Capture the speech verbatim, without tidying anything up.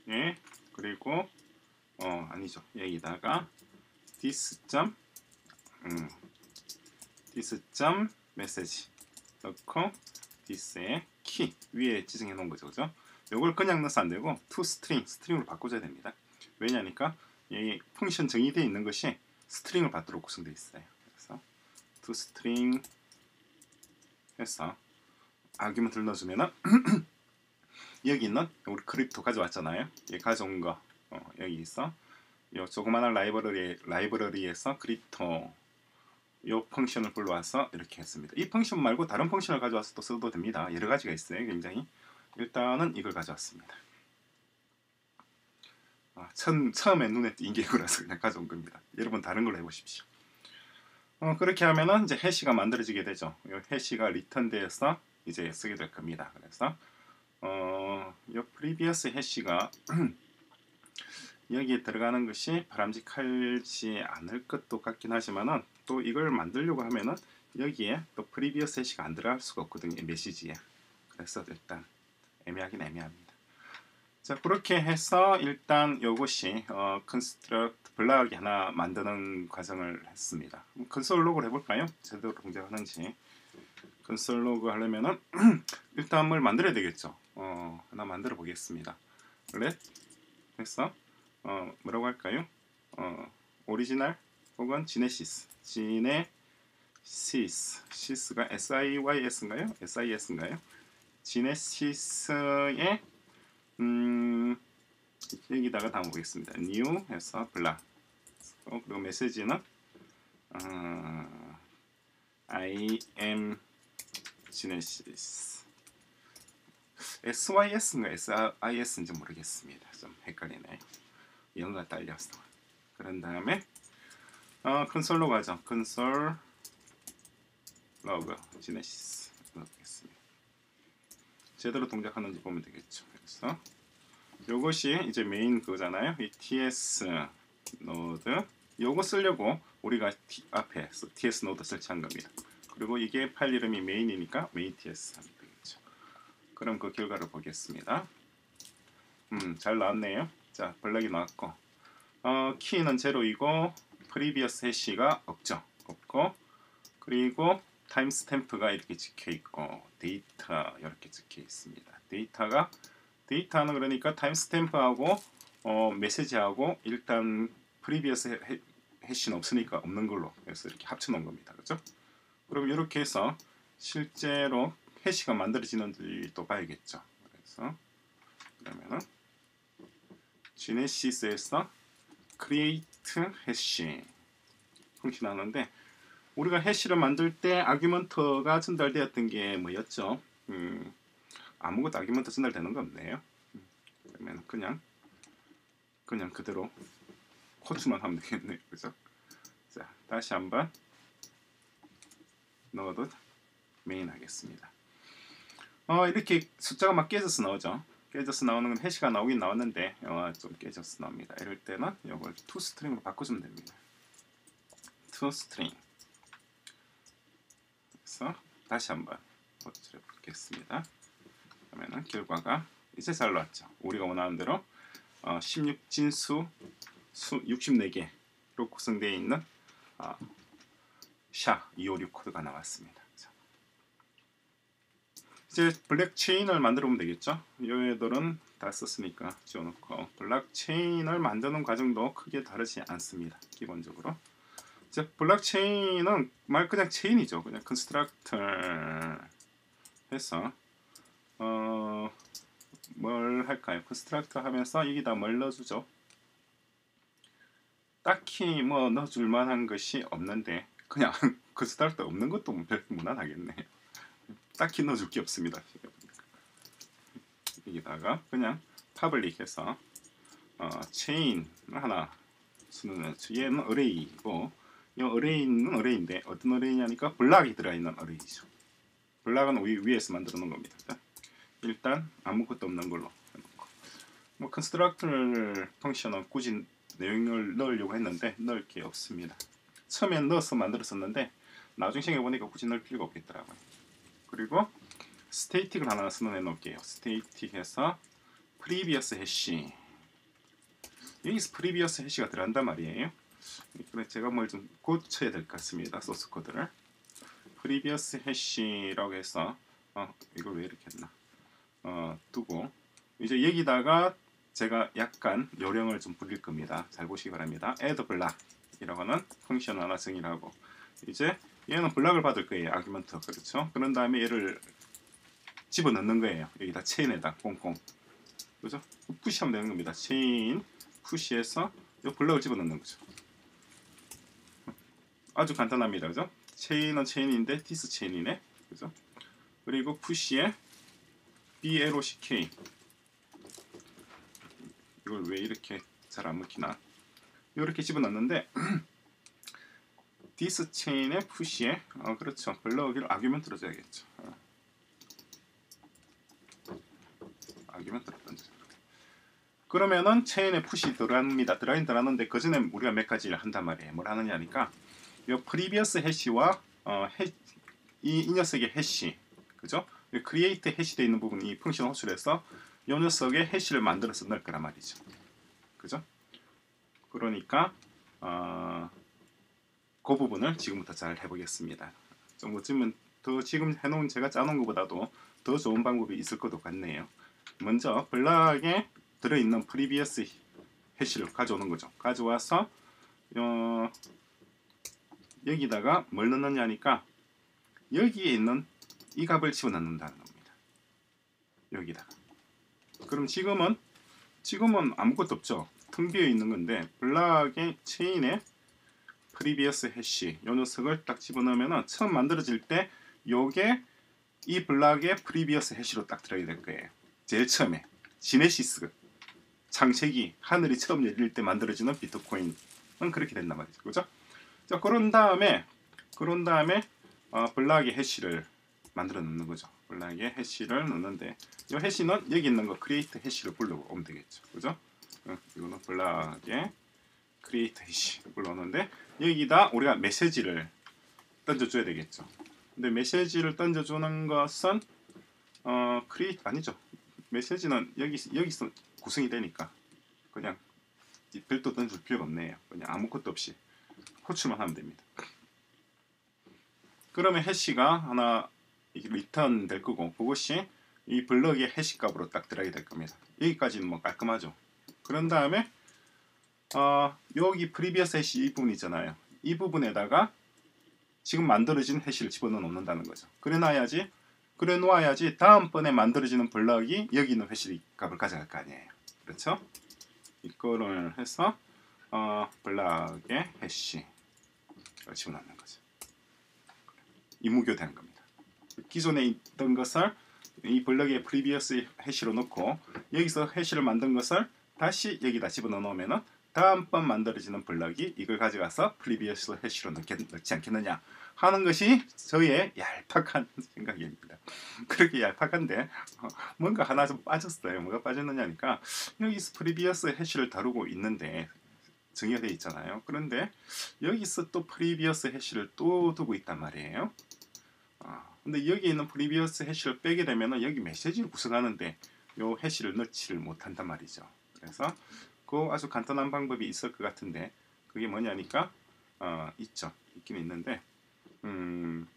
예, 그리고 어 아니죠. 여기다가 this 점 음, this 점 메시지 넣고 this의 키 위에 지정해 놓은 거죠, 그죠? 요걸 그냥 넣어서 안 되고 to string 스트링으로 바꿔줘야 됩니다. 왜냐니까 이 펑션 정의되어 있는 것이 스트링을 받도록 구성되어 있어요. 그래서 to string 해서 아규먼트를 넣어주면은 여기 있는 우리 크립토 가져왔잖아요. 얘 가져온 거 어, 여기 있어. 요 조그마한 라이브러리 라이브러리에서 크립토 요 펑션을 불러와서 이렇게 했습니다. 이 펑션 말고 다른 펑션을 가져와서 또 써도 됩니다. 여러 가지가 있어요. 굉장히 일단은 이걸 가져왔습니다. 아, 처음, 처음에 눈에 띈 게 이거라서 그냥 가져온 겁니다. 여러분 다른 걸로 해보십시오. 어, 그렇게 하면은 이제 해시가 만들어지게 되죠. 이 해시가 리턴돼서 이제 쓰게 될 겁니다. 그래서 어, 이 previous 해시가 여기에 들어가는 것이 바람직하지 않을 것도 같긴 하지만은 또 이걸 만들려고 하면은 여기에 또 previous 해시가 안 들어갈 수가 없거든요. 메시지에. 그래서 일단 애매하긴 애매합니다. 자, 그렇게 해서 일단 요것이 어, construct 블락이 하나 만드는 과정을 했습니다. 컨솔 로그를 해볼까요? 제대로 동작하는지. 컨솔 로그 하려면은 일단 뭘 만들어야 되겠죠. 어, 하나 만들어 보겠습니다. let 해서 어, 뭐라고 할까요? 어, 오리지널 혹은 지네시스. 지네시스. 시스가 시스인가요? 시스인가요? 지네시스의 음, 여기다가 담아보겠습니다. new 해서 블락. 어, 그리고 메시지는 어, I am Genesis. 에스와이에스인가 에스아이에스인지 모르겠습니다. 좀 헷갈리네요. 영어가 딸려서. 그런 다음에 어, 컨솔로 가죠. 컨솔 로그 Genesis 넣겠습니다. 제대로 동작하는지 보면 되겠죠. 그래서 요것이 이제 메인 그거잖아요. 이 ts 노드 요거 쓰려고 우리가 T, 앞에 ts 노드 설치한 겁니다. 그리고 이게 파일 이름이 메인이니까 메인 ts 하면 되겠죠. 그럼 그 결과를 보겠습니다. 음, 잘 나왔네요. 자, 블럭이 나왔고 어, 키는 제로이고 previous 해시가 없죠. 없고 그리고 타임스탬프가 이렇게 찍혀 있고 데이터 이렇게 찍혀 있습니다. 데이터가 데이터는 그러니까 타임스탬프하고 어, 메시지하고 일단 previous 해시는 없으니까 없는 걸로 해서 이렇게 합쳐 놓은 겁니다. 그죠? 그럼 이렇게 해서 실제로 해시가 만들어지는지 또 봐야겠죠. 그래서 그러면은 지네시스에서 create hash 펑션 하는데 우리가 해시를 만들 때 아규먼트가 전달되었던 게 뭐였죠? 음, 아무것도 아규먼트 전달되는 거 없네요. 음, 그러면 그냥 그냥 그대로 코드만 하면 되겠네요. 그죠? 자, 다시 한번 넣어도 메인 하겠습니다. 어, 이렇게 숫자가 막 깨져서 나오죠. 깨져서 나오는 건 해시가 나오긴 나왔는데 어, 좀 깨져서 나옵니다. 이럴 때는 이걸 toString으로 바꿔주면 됩니다. toString 그래서 다시 한번 도출해 보겠습니다. 그러면은 결과가 이제 잘 나왔죠. 우리가 원하는 대로 어, 십육 진수 수 육십사 개로 구성되어 있는 어, 샤 이오육 코드가 나왔습니다. 자. 이제 블록체인을 만들어 보면 되겠죠. 이 애들은 다 썼으니까 지워놓고 블록체인을 만드는 과정도 크게 다르지 않습니다. 기본적으로 이제 블록체인은 말 그냥 체인이죠. 그냥 constructor 해서 어, 뭘 할까요? constructor 하면서 여기다 뭘 넣어주죠? 딱히 뭐 넣어줄 만한 것이 없는데 그냥 constructor 없는 것도 별 무난하겠네요. 딱히 넣어줄 게 없습니다. 여기다가 그냥 public 해서 어, chain 하나 수는 얘는 array이고 이 array는 array인데 어떤 array냐니까 블락이 들어있는 array죠. 블락은 위, 위에서 만들어 놓은 겁니다. 일단 아무것도 없는 걸로 해놓고 뭐 constructor 펑션은 굳이 내용을 넣으려고 했는데 넣을 게 없습니다. 처음엔 넣어서 만들었었는데 나중에 생각해보니까 굳이 넣을 필요가 없겠더라고요. 그리고 스테이틱을 하나 선언해 놓을게요. 스테이틱 해서 previous hash 여기서 previous 해시가 들어간단 말이에요. 그래 제가 뭘 좀 고쳐야 될 것 같습니다. 소스 코드를 previous 해시라고 해서 어 이걸 왜 이렇게 했나 어 두고 이제 여기다가 제가 약간 요령을 좀 부릴 겁니다. 잘 보시기 바랍니다. add block 이라고는 펑션 하나 정의를 하고 이제 얘는 블락을 받을 거예요. 아규먼트 그렇죠. 그런 다음에 얘를 집어넣는 거예요. 여기다 체인에다 꽁꽁 그죠? 푸시하면 되는 겁니다. 체인 푸시해서 이 블럭을 집어넣는 거죠. 아주 간단합니다. 그죠? 체인은 체인인데 디스 체인이네. 그죠? 그리고 푸시에 block 이걸 왜 이렇게 잘 안 먹히나? 이렇게 집어넣는데 디스 체인의 푸시에 어 그렇죠. 블럭을 아규먼트로 줘야겠죠. 어. 아규먼트로 던져. 그러면은 체인에 푸시 들어갑니다. 들어가긴 들어갔는데 그 전에 우리가 몇 가지를 한단 말이에요. 뭘 하느냐니까 이 previous 해시와 어, 해, 이, 이 녀석의 해시 그죠? create 해시 되어 있는 부분 이 펑션 호출해서 이 녀석의 해시를 만들어서 넣을 거란 말이죠. 그죠? 그러니까 어, 그 부분을 지금부터 잘 해보겠습니다. 좀 어쩌면 더 지금 해놓은 제가 짜놓은 것보다도 더 좋은 방법이 있을 것도 같네요. 먼저 블락에 들어있는 previous 해시를 가져오는 거죠. 가져와서 어, 여기다가 뭘 넣느냐니까 여기에 있는 이 값을 집어넣는다는 겁니다. 여기다가. 그럼 지금은 지금은 아무것도 없죠. 텅 비어 있는 건데 블락의 체인에 previous 해시 이 녀석을 딱 집어넣으면 처음 만들어질 때 요게 이 블락의 previous 해시로 딱 들어야 될 거예요. 제일 처음에 지네시스 창세기 하늘이 처음 열릴 때 만들어지는 비트코인은 그렇게 된단 말이죠. 그죠? 자, 그런 다음에 그런 다음에 어, 블락의 해시를 만들어 놓는 거죠. 블락의 해시를 넣는데 이 해시는 여기 있는 거 create 해시를 불러오면 되겠죠. 그죠? 어, 이거는 블락의 create 해시 불러오는데 여기다 우리가 메시지를 던져줘야 되겠죠. 근데 메시지를 던져주는 것은 어, create 아니죠. 메시지는 여기 여기서 구성이 되니까 그냥 별도 던질 필요가 없네요. 그냥 아무것도 없이 호출만 하면 됩니다. 그러면 해시가 하나 리턴 될 거고 그것이 이 블럭의 해시 값으로 딱 들어가게 될 겁니다. 여기까지는 뭐 깔끔하죠. 그런 다음에 어, 여기 previous 해시 이 부분 있잖아요. 이 부분에다가 지금 만들어진 해시를 집어넣어 놓는다는 거죠. 그래 놔야지 그래 놓아야지 다음번에 만들어지는 블럭이 여기 있는 해시 값을 가져갈 거 아니에요. 그렇죠? 이거를 해서 어, 블럭의 해시 집어넣는 거죠. 이무교되는 겁니다. 기존에 있던 것을 이 블럭의 previous 해시로 넣고 여기서 해시를 만든 것을 다시 여기다 집어넣어 놓으면 다음번 만들어지는 블럭이 이걸 가져가서 previous 해시로 넣지 않겠느냐 하는 것이 저의 얄팍한 생각입니다. 그렇게 얄팍한데 뭔가 하나 좀 빠졌어요. 뭐가 빠졌느냐니까 여기서 previous 해시를 다루고 있는데 정의가 되어 있잖아요. 그런데 여기서 또 previous 해시를 또 두고 있단 말이에요. 아, 근데 여기 있는 previous 해시를 빼게 되면 여기 메시지를 구성하는데 요 해시를 넣지를 못한단 말이죠. 그래서 그 아주 간단한 방법이 있을 것 같은데 그게 뭐냐니까 어, 있죠. 있긴 있는데 음,